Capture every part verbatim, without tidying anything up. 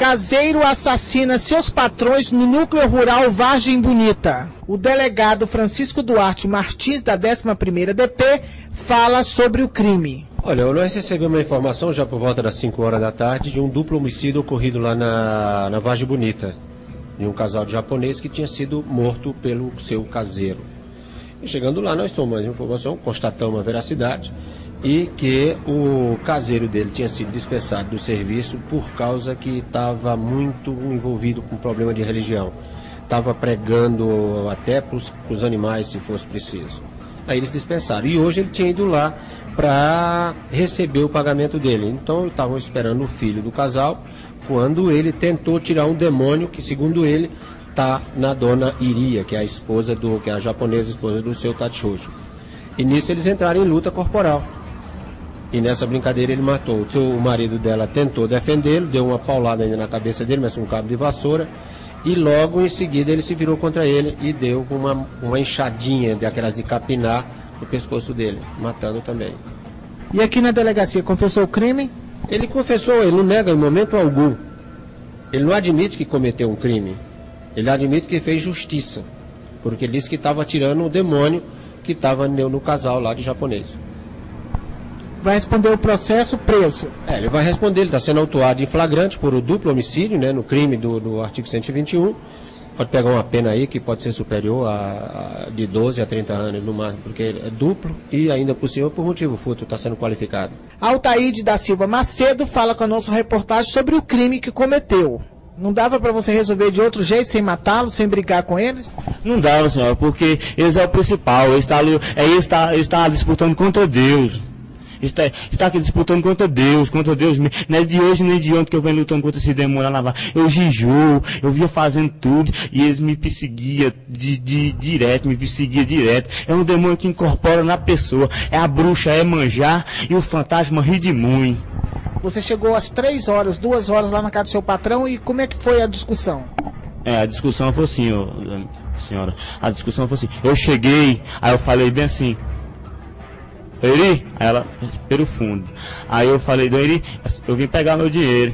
Caseiro assassina seus patrões no núcleo rural Vargem Bonita. O delegado Francisco Duarte Martins, da décima primeira D P, fala sobre o crime. Olha, nós recebemos uma informação já por volta das cinco horas da tarde de um duplo homicídio ocorrido lá na, na Vargem Bonita, de um casal de japonês que tinha sido morto pelo seu caseiro. E chegando lá, nós tomamos a informação, constatamos a veracidade e que o caseiro dele tinha sido dispensado do serviço por causa que estava muito envolvido com problema de religião. Estava pregando até para os animais, se fosse preciso. Aí eles dispensaram. E hoje ele tinha ido lá para receber o pagamento dele. Então estavam esperando o filho do casal, quando ele tentou tirar um demônio que, segundo ele, está na dona Iria, que é a esposa do, que é a japonesa esposa do seu Tatshoji. E nisso eles entraram em luta corporal. E nessa brincadeira ele matou. O, seu, o marido dela tentou defendê-lo, deu uma paulada ainda na cabeça dele, mas com um cabo de vassoura. E logo em seguida ele se virou contra ele e deu uma, uma enxadinha daquelas de capinar no pescoço dele, matando também. E aqui na delegacia, confessou o crime? Ele confessou, ele não nega em momento algum. Ele não admite que cometeu um crime. Ele admite que fez justiça, porque ele disse que estava tirando o demônio que estava no, no casal lá de japonês. Vai responder o processo preso? É, ele vai responder, ele está sendo autuado em flagrante por o duplo homicídio, né, no crime do, do artigo cento e vinte e um. Pode pegar uma pena aí que pode ser superior a, a de doze a trinta anos no máximo, porque é duplo e ainda por cima por motivo fútil está sendo qualificado. Altaíde da Silva Macedo fala com a nossa reportagem sobre o crime que cometeu. Não dava para você resolver de outro jeito, sem matá-los, sem brigar com eles? Não dava, senhora, porque eles é o principal, eles estão é, ele está, ele está disputando contra Deus. Está, está aqui disputando contra Deus, contra Deus mesmo. Não é de hoje nem de ontem que eu venho lutando contra esse demônio lá na Vargem. Eu jejuo, eu vinha fazendo tudo e eles me perseguiam de, de, direto, me perseguiam direto. É um demônio que incorpora na pessoa. É a bruxa, é manjar e o fantasma ri de muito. Você chegou às três horas, duas horas lá na casa do seu patrão e como é que foi a discussão? É, a discussão foi assim, ó, senhora. A discussão foi assim. Eu cheguei, aí eu falei bem assim. Eri, aí ela, pelo fundo. Aí eu falei, Dona Eri, eu vim pegar meu dinheiro.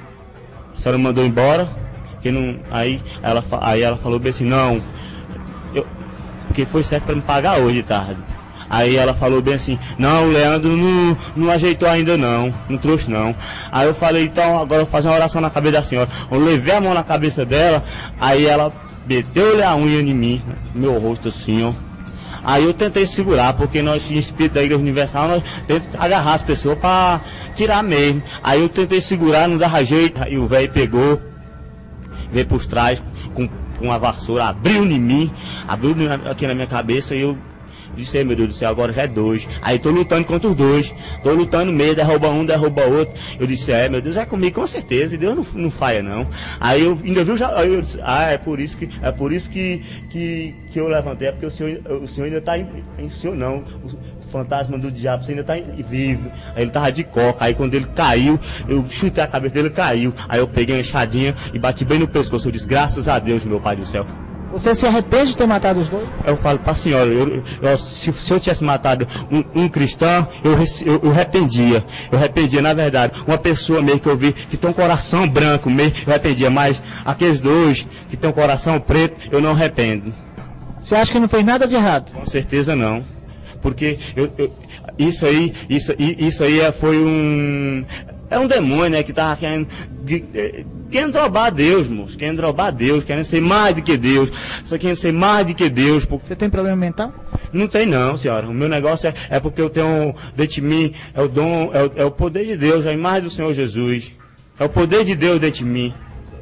A senhora mandou embora, que não. Aí ela, aí ela falou bem assim, não, eu, porque foi certo para me pagar hoje de tarde. Aí ela falou bem assim, não, o Leandro não, não ajeitou ainda não, não trouxe não. Aí eu falei, então agora eu vou fazer uma oração na cabeça da senhora. Eu levei a mão na cabeça dela, aí ela meteu-lhe a unha em mim, meu rosto assim, ó. Aí eu tentei segurar, porque nós, em espírito da Igreja Universal, nós tentamos agarrar as pessoas para tirar mesmo. Aí eu tentei segurar, não dava jeito, aí o velho pegou, veio por trás com, com uma vassoura, abriu em mim, abriu aqui na minha cabeça e eu disse, meu Deus do céu, agora já é dois. Aí tô lutando contra os dois, tô lutando mesmo, derruba um, derruba outro. Eu disse, é, meu Deus, é comigo com certeza, e Deus não, não falha não. Aí eu ainda viu, já, aí eu disse, ah, é por isso que, é por isso que, que, que eu levantei, é porque o senhor, o senhor ainda está em, em, o senhor não, o fantasma do diabo, você ainda está vivo. Aí ele tava de coca, aí quando ele caiu, eu chutei a cabeça dele, caiu. Aí eu peguei uma enxadinha e bati bem no pescoço, eu disse, graças a Deus, meu Pai do céu. Você se arrepende de ter matado os dois? Eu falo para a senhora, eu, eu, se, se eu tivesse matado um, um cristão, eu, eu, eu arrependia. Eu arrependia, na verdade. Uma pessoa mesmo que eu vi que tem um coração branco mesmo, eu arrependia. Mas aqueles dois que tem um coração preto, eu não arrependo. Você acha que não fez nada de errado? Com certeza não. Porque eu, eu, isso aí, isso, isso aí foi um... É um demônio, né, que tava querendo, de, de, querendo roubar Deus, moço, querendo roubar Deus, querendo ser mais do que Deus, só querendo ser mais do que Deus. Porque... Você tem problema mental? Não tem não, senhora. O meu negócio é, é porque eu tenho dentro de mim, é o dom, é o, é o poder de Deus, a imagem do Senhor Jesus. É o poder de Deus dentro de mim.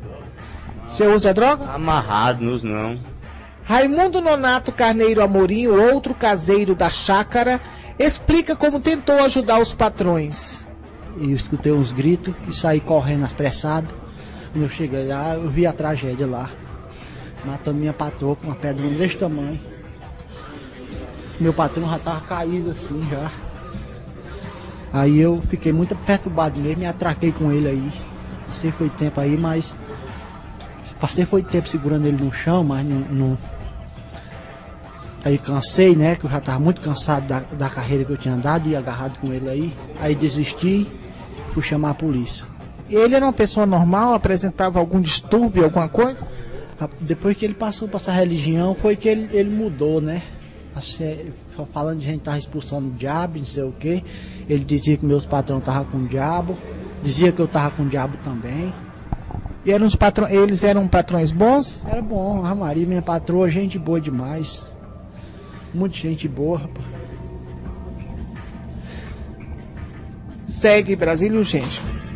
Você usa droga? Amarrado, nos não. Raimundo Nonato Carneiro Amorim, outro caseiro da chácara, explica como tentou ajudar os patrões. Eu escutei uns gritos e saí correndo apressado. Quando eu cheguei lá, eu vi a tragédia lá, matando minha patroa com uma pedra desse tamanho. Meu patrão já estava caído assim já. Aí eu fiquei muito perturbado mesmo e atraquei com ele aí. Passei foi tempo aí, mas... Passei foi tempo segurando ele no chão, mas não... não... Aí cansei, né, que eu já estava muito cansado da, da carreira que eu tinha dado e agarrado com ele aí. Aí desisti, fui chamar a polícia. Ele era uma pessoa normal, apresentava algum distúrbio, alguma coisa? Depois que ele passou para essa religião, foi que ele, ele mudou, né? Assim, falando de gente estar expulsando o diabo, não sei o que. Ele dizia que meus patrões estavam com o diabo, dizia que eu estava com o diabo também. E eram os patrões, eles eram patrões bons? Era bom, a Maria, minha patroa, gente boa demais. Muita gente boa, rapaz. Segue Brasília Urgente.